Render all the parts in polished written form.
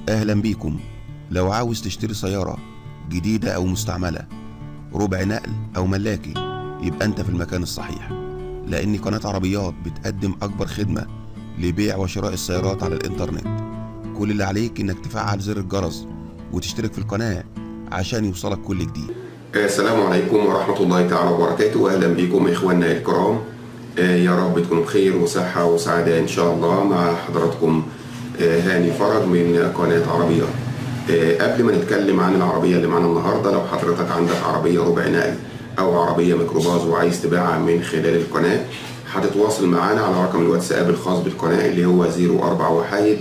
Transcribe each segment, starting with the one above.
أهلا بيكم. لو عاوز تشتري سيارة جديدة أو مستعملة، ربع نقل أو ملاكي، يبقى أنت في المكان الصحيح، لأن قناة عربيات بتقدم أكبر خدمة لبيع وشراء السيارات على الإنترنت. كل اللي عليك إنك تفعل زر الجرس وتشترك في القناة عشان يوصلك كل جديد. السلام عليكم ورحمة الله تعالى وبركاته. أهلا بكم إخواننا الكرام. يا رب تكونوا بخير وصحة وسعادة إن شاء الله. مع حضراتكم هاني فرج من قناة عربيات. قبل ما نتكلم عن العربية اللي معانا النهاردة، لو حضرتك عندك عربية ربع نقل أو عربية ميكروباص وعايز تبيعها من خلال القناة، هتتواصل معانا على رقم الواتساب الخاص بالقناة اللي هو 04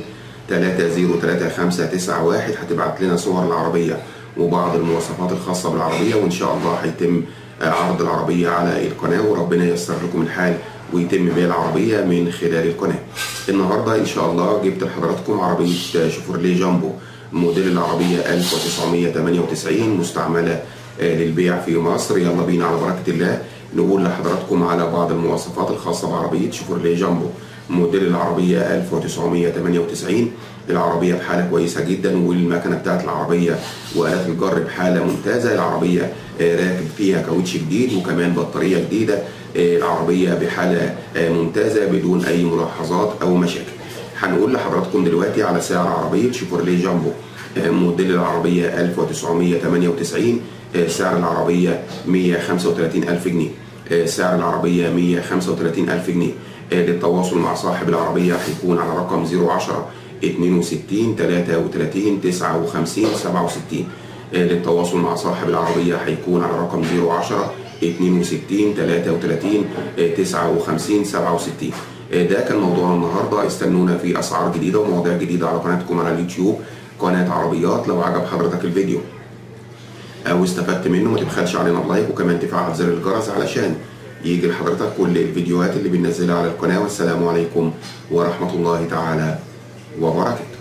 303591. هتبعت لنا صور العربية وبعض المواصفات الخاصة بالعربية، وإن شاء الله هيتم عرض العربية على القناة، وربنا ييسر لكم الحال ويتم بيع العربية من خلال القناة. النهاردة إن شاء الله جبت لحضراتكم عربية شيفروليه جامبو، موديل العربية 1998، مستعملة للبيع في مصر. يلا بينا على بركة الله نقول لحضراتكم على بعض المواصفات الخاصة بعربية شيفروليه جامبو، موديل العربية 1998. العربية بحالة كويسة جدا، والمكنة بتاعت العربية وآلات الجر بحالة ممتازة. العربية راكب فيها كاوتش جديد وكمان بطارية جديدة. العربية بحالة ممتازة بدون أي ملاحظات أو مشاكل. هنقول لحضراتكم دلوقتي على سعر عربية شيفروليه جامبو موديل العربية 1998. سعر العربية 135,000 جنيه. سعر العربية 135,000 جنيه. للتواصل مع صاحب العربية هيكون على رقم 010 62 33 59 67. للتواصل مع صاحب العربية هيكون على رقم 010 62 33 59 67. ده كان موضوعنا النهارده. استنونا في اسعار جديده ومواضيع جديده على قناتكم على اليوتيوب قناه عربيات. لو عجب حضرتك الفيديو او استفدت منه ما تبخلش علينا اللايك، وكمان تفعل زر الجرس علشان يجي لحضرتك كل الفيديوهات اللي بننزلها على القناه. والسلام عليكم ورحمه الله تعالى وبركاته.